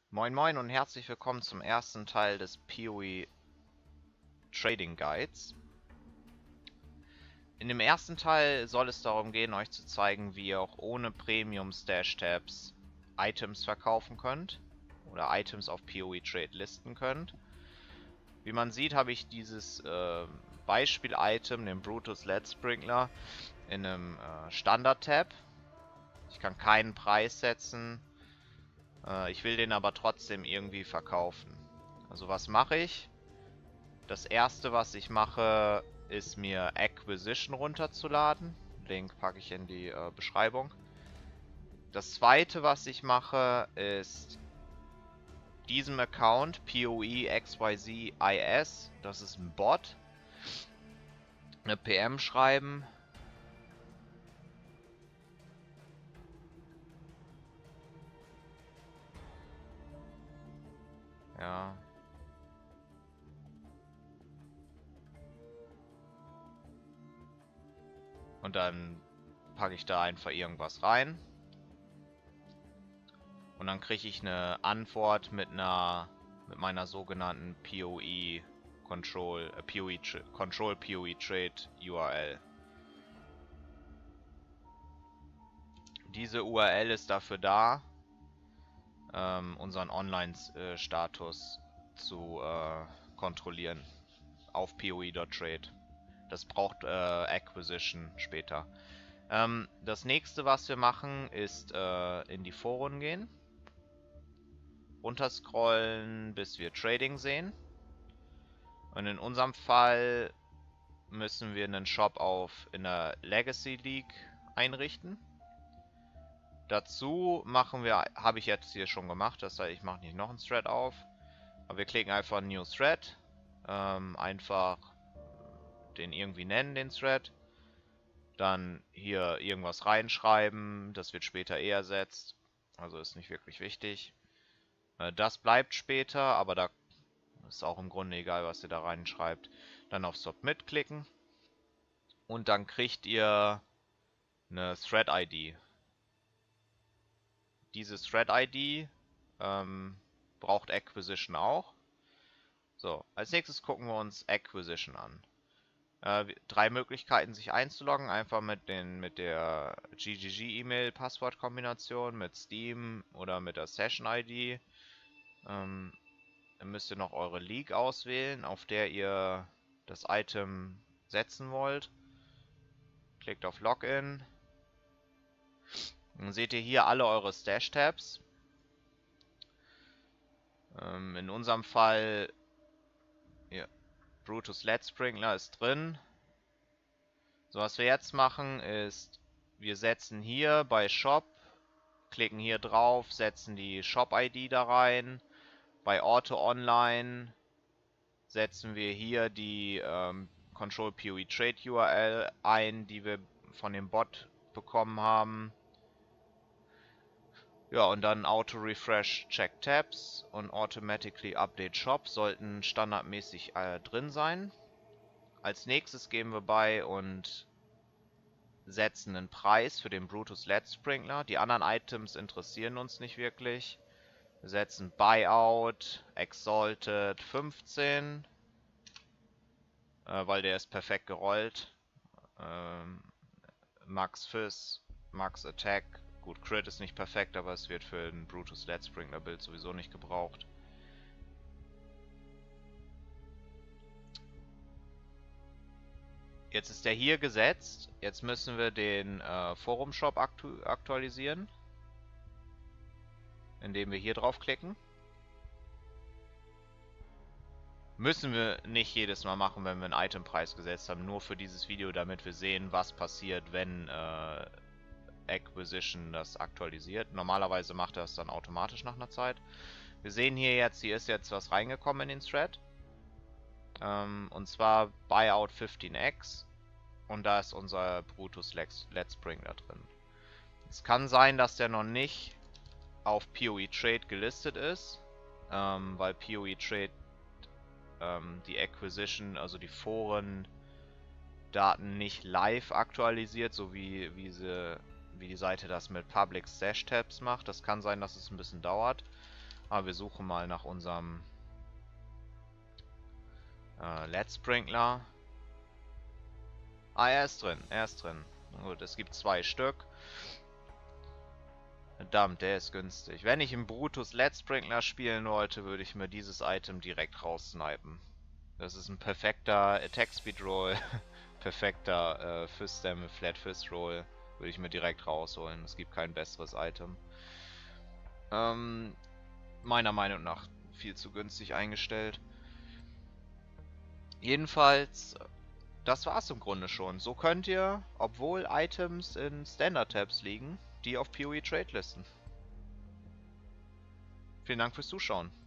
Moin Moin und herzlich willkommen zum ersten Teil des PoE Trading Guides. In dem ersten Teil soll es darum gehen, euch zu zeigen, wie ihr auch ohne Premium Stash Tabs Items verkaufen könnt oder Items auf PoE Trade listen könnt. Wie man sieht, habe ich dieses Beispiel-Item, den Brutus LED Sprinkler, in einem Standard-Tab. Ich kann keinen Preis setzen. Ich will den aber trotzdem irgendwie verkaufen. Also was mache ich? Das erste, was ich mache, ist mir Acquisition runterzuladen. Link packe ich in die Beschreibung. Das zweite, was ich mache, ist diesem Account PoE_XYZ_IS, das ist ein Bot, eine PM schreiben. Ja. Und dann packe ich da einfach irgendwas rein. Und dann kriege ich eine Antwort mit meiner sogenannten PoE Control PoE Trade URL. Diese URL ist dafür da, unseren Online-Status zu kontrollieren auf PoE.trade. Das braucht Acquisition später. Das nächste, was wir machen, ist in die Foren gehen, runterscrollen, bis wir Trading sehen. Und in unserem Fall müssen wir einen Shop in der Legacy League einrichten. Dazu habe ich jetzt hier schon gemacht, das heißt, ich mache nicht noch einen Thread auf. Aber wir klicken einfach New Thread. Einfach den irgendwie nennen, den Thread. Dann hier irgendwas reinschreiben, das wird später ersetzt. Also ist nicht wirklich wichtig. Das bleibt später, aber da ist auch im Grunde egal, was ihr da reinschreibt. Dann auf Submit klicken. Und dann kriegt ihr eine Thread-ID. Diese Thread-ID braucht Acquisition auch. So, als nächstes gucken wir uns Acquisition an. 3 Möglichkeiten, sich einzuloggen. Einfach mit der GGG-E-Mail-Passwortkombination, mit Steam oder mit der Session-ID. Dann müsst ihr noch eure League auswählen, auf der ihr das Item setzen wollt. Klickt auf Login. Dann seht ihr hier alle eure Stash-Tabs. In unserem Fall hier, Brutus LED Sprinkler ist drin. So, was wir jetzt machen ist, wir setzen hier bei Shop, klicken hier drauf, setzen die Shop-ID da rein. Bei Auto Online setzen wir hier die Control PoE Trade URL ein, die wir von dem Bot bekommen haben. Ja, und dann Auto Refresh Check Tabs und Automatically Update Shop sollten standardmäßig drin sein. Als nächstes gehen wir bei und setzen einen Preis für den Brutus LED Sprinkler. Die anderen Items interessieren uns nicht wirklich. Wir setzen Buyout Exalted 15, weil der ist perfekt gerollt. Max Fizz, Max Attack. Gut, Crit ist nicht perfekt, aber es wird für ein Brutus LED Sprinkler Bild sowieso nicht gebraucht. Jetzt ist der hier gesetzt. Jetzt müssen wir den Forum Shop aktualisieren, indem wir hier draufklicken. Müssen wir nicht jedes Mal machen, wenn wir einen Itempreis gesetzt haben, nur für dieses Video, damit wir sehen, was passiert, wenn Acquisition das aktualisiert. Normalerweise macht er das dann automatisch nach einer Zeit. Wir sehen hier ist jetzt was reingekommen in den Thread. Und zwar Buyout 15x. Und da ist unser Brutus LED Sprinkler drin. Es kann sein, dass der noch nicht auf PoE Trade gelistet ist, weil PoE Trade die Acquisition, also die Forendaten nicht live aktualisiert, so wie die Seite das mit Public Stash Tabs macht. Das kann sein, dass es ein bisschen dauert. Aber wir suchen mal nach unserem LED Sprinkler. Ah, er ist drin, er ist drin. Gut, es gibt 2 Stück. Verdammt, der ist günstig. Wenn ich im Brutus LED Sprinkler spielen wollte, würde ich mir dieses Item direkt raussnipen. Das ist ein perfekter Attack Speed Roll, perfekter Fist Damage, Flat Fist Roll. Würde ich mir direkt rausholen. Es gibt kein besseres Item. Meiner Meinung nach viel zu günstig eingestellt. Jedenfalls, das war's im Grunde schon. So könnt ihr, obwohl Items in Standard Tabs liegen, die auf PoE Trade listen. Vielen Dank fürs Zuschauen.